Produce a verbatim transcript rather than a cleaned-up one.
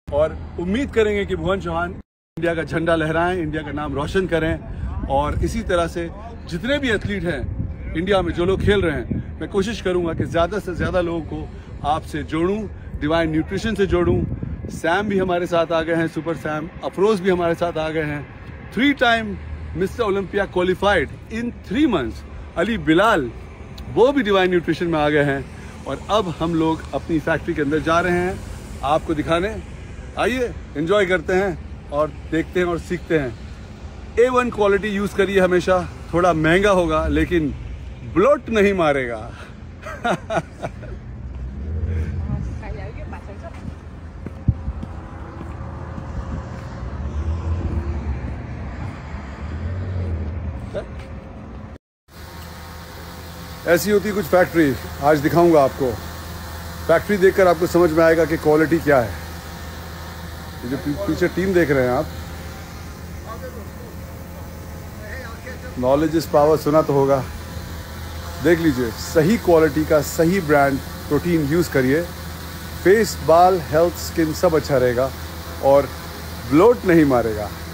और उम्मीद करेंगे कि भुवन चौहान इंडिया का झंडा लहराएं, इंडिया का नाम रोशन करें। और इसी तरह से जितने भी एथलीट हैं इंडिया में, जो लोग खेल रहे हैं, मैं कोशिश करूंगा कि ज़्यादा से ज़्यादा लोगों को आपसे जोड़ूं, डिवाइन न्यूट्रिशन से जोड़ूं। सैम भी हमारे साथ आ गए हैं, सुपर सैम। अफरोज भी हमारे साथ आ गए हैं, three time mister Olympia qualified in three months. Ali Bilal वो भी डिवाइन न्यूट्रिशन में आ गए हैं। और अब हम लोग अपनी फैक्ट्री के अंदर जा रहे हैं आपको दिखाने। आइए एंजॉय करते हैं और देखते हैं और सीखते हैं। ए वन क्वालिटी यूज़ करिए हमेशा। थोड़ा महंगा होगा लेकिन ब्लोट नहीं मारेगा। ऐसी होती कुछ फैक्ट्री, आज दिखाऊंगा आपको। फैक्ट्री देखकर आपको समझ में आएगा कि क्वालिटी क्या है। ये जो पीछे टीम देख रहे हैं आप, नॉलेज इज पावर सुना तो होगा। देख लीजिए, सही क्वालिटी का सही ब्रांड प्रोटीन यूज़ करिए। फेस, बाल, हेल्थ, स्किन सब अच्छा रहेगा और ब्लोट नहीं मारेगा।